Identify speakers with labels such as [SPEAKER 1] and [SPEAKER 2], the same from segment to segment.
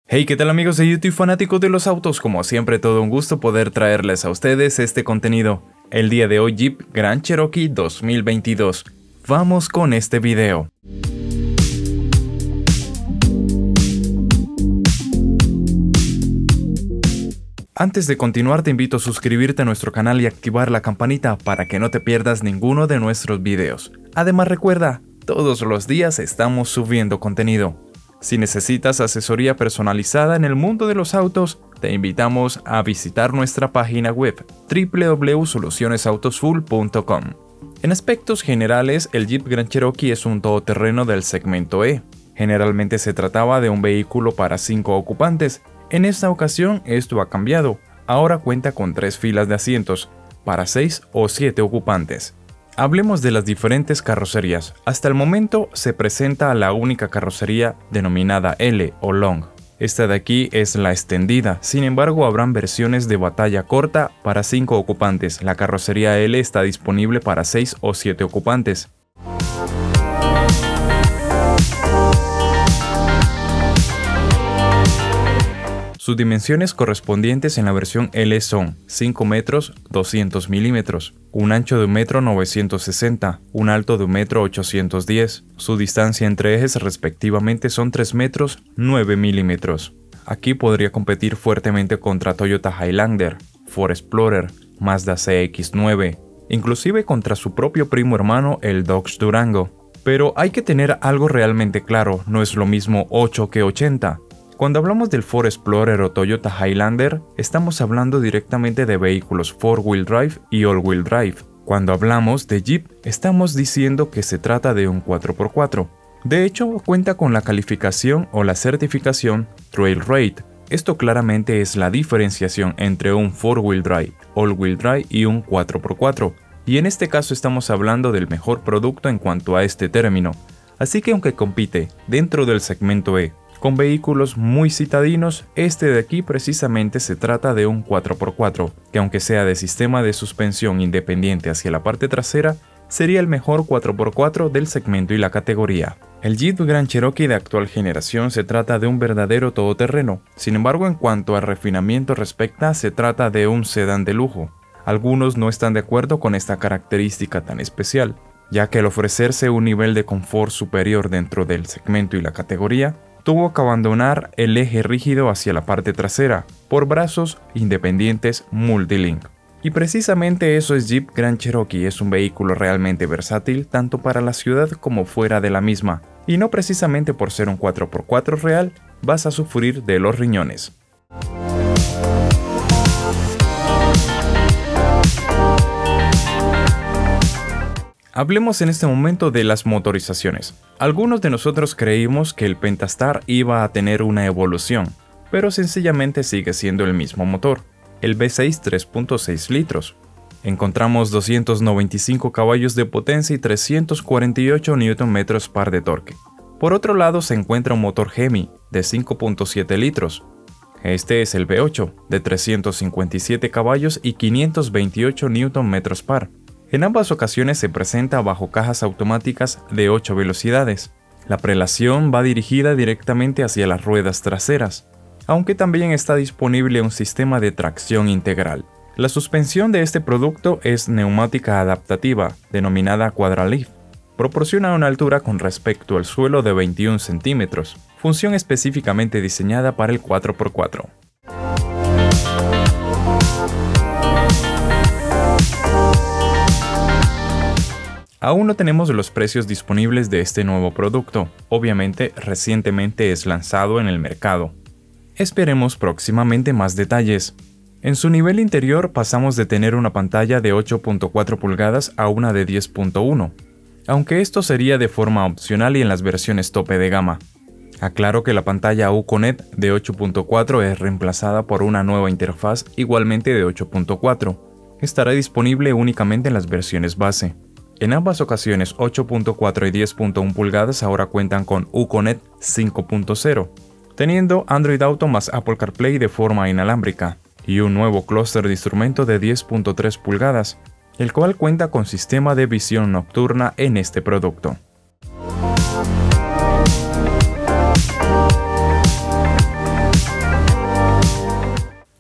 [SPEAKER 1] Hey, ¿qué tal amigos de YouTube fanáticos de los autos? Como siempre, todo un gusto poder traerles a ustedes este contenido. El día de hoy, Jeep Grand Cherokee 2022. Vamos con este video. Antes de continuar, te invito a suscribirte a nuestro canal y activar la campanita para que no te pierdas ninguno de nuestros videos. Además, recuerda, todos los días estamos subiendo contenido. Si necesitas asesoría personalizada en el mundo de los autos, te invitamos a visitar nuestra página web www.solucionesautosfull.com. En aspectos generales, el Jeep Grand Cherokee es un todoterreno del segmento E. Generalmente se trataba de un vehículo para 5 ocupantes. En esta ocasión esto ha cambiado. Ahora cuenta con 3 filas de asientos, para 6 o 7 ocupantes. Hablemos de las diferentes carrocerías. Hasta el momento se presenta la única carrocería denominada L o Long. Esta de aquí es la extendida, sin embargo habrán versiones de batalla corta para 5 ocupantes. La carrocería L está disponible para 6 o 7 ocupantes. Sus dimensiones correspondientes en la versión L son 5 metros 200 milímetros, un ancho de 1,960 m, un alto de 1,810 m. Su distancia entre ejes respectivamente son 3 metros 9 milímetros. Aquí podría competir fuertemente contra Toyota Highlander, Ford Explorer, Mazda CX-9, inclusive contra su propio primo hermano el Dodge Durango. Pero hay que tener algo realmente claro, no es lo mismo 8 que 80. Cuando hablamos del Ford Explorer o Toyota Highlander, estamos hablando directamente de vehículos 4-wheel drive y all-wheel drive. Cuando hablamos de Jeep, estamos diciendo que se trata de un 4x4. De hecho, cuenta con la calificación o la certificación Trail Rate. Esto claramente es la diferenciación entre un 4-wheel drive, all-wheel drive y un 4x4. Y en este caso estamos hablando del mejor producto en cuanto a este término. Así que aunque compite dentro del segmento E, con vehículos muy citadinos, este de aquí precisamente se trata de un 4x4, que aunque sea de sistema de suspensión independiente hacia la parte trasera, sería el mejor 4x4 del segmento y la categoría. El Jeep Grand Cherokee de actual generación se trata de un verdadero todoterreno, sin embargo en cuanto a refinamiento respecta, se trata de un sedán de lujo. Algunos no están de acuerdo con esta característica tan especial, ya que al ofrecerse un nivel de confort superior dentro del segmento y la categoría, tuvo que abandonar el eje rígido hacia la parte trasera por brazos independientes Multilink. Y precisamente eso es Jeep Grand Cherokee, es un vehículo realmente versátil tanto para la ciudad como fuera de la misma, y no precisamente por ser un 4x4 real vas a sufrir de los riñones. Hablemos en este momento de las motorizaciones. Algunos de nosotros creímos que el Pentastar iba a tener una evolución, pero sencillamente sigue siendo el mismo motor, el V6 3.6 litros. Encontramos 295 caballos de potencia y 348 Nm par de torque. Por otro lado se encuentra un motor Hemi de 5.7 litros. Este es el V8 de 357 caballos y 528 Nm par. En ambas ocasiones se presenta bajo cajas automáticas de 8 velocidades. La prelación va dirigida directamente hacia las ruedas traseras, aunque también está disponible un sistema de tracción integral. La suspensión de este producto es neumática adaptativa, denominada Quadralift. Proporciona una altura con respecto al suelo de 21 centímetros, función específicamente diseñada para el 4x4. Aún no tenemos los precios disponibles de este nuevo producto, obviamente recientemente es lanzado en el mercado. Esperemos próximamente más detalles. En su nivel interior pasamos de tener una pantalla de 8.4 pulgadas a una de 10.1, aunque esto sería de forma opcional y en las versiones tope de gama. Aclaro que la pantalla UConnect de 8.4 es reemplazada por una nueva interfaz igualmente de 8.4. Estará disponible únicamente en las versiones base. En ambas ocasiones 8.4 y 10.1 pulgadas ahora cuentan con UConnect 5.0, teniendo Android Auto más Apple CarPlay de forma inalámbrica, y un nuevo clúster de instrumento de 10.3 pulgadas, el cual cuenta con sistema de visión nocturna en este producto.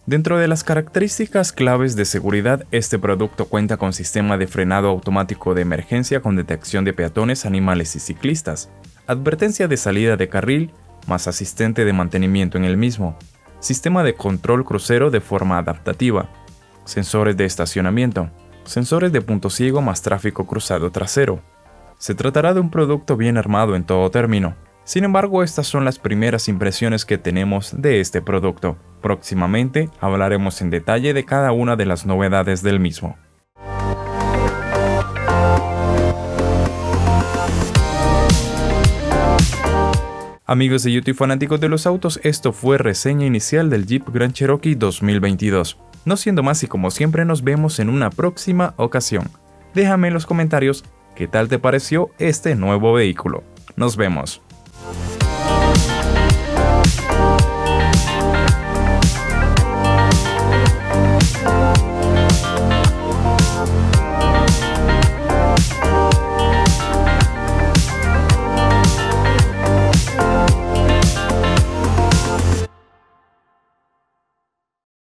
[SPEAKER 1] Dentro de las características claves de seguridad, este producto cuenta con sistema de frenado automático de emergencia con detección de peatones, animales y ciclistas, advertencia de salida de carril, más asistente de mantenimiento en el mismo, sistema de control crucero de forma adaptativa, sensores de estacionamiento, sensores de punto ciego más tráfico cruzado trasero. Se tratará de un producto bien armado en todo término. Sin embargo, estas son las primeras impresiones que tenemos de este producto. Próximamente hablaremos en detalle de cada una de las novedades del mismo. Amigos de YouTube y fanáticos de los autos, esto fue reseña inicial del Jeep Grand Cherokee 2022. No siendo más y como siempre nos vemos en una próxima ocasión. Déjame en los comentarios qué tal te pareció este nuevo vehículo. Nos vemos.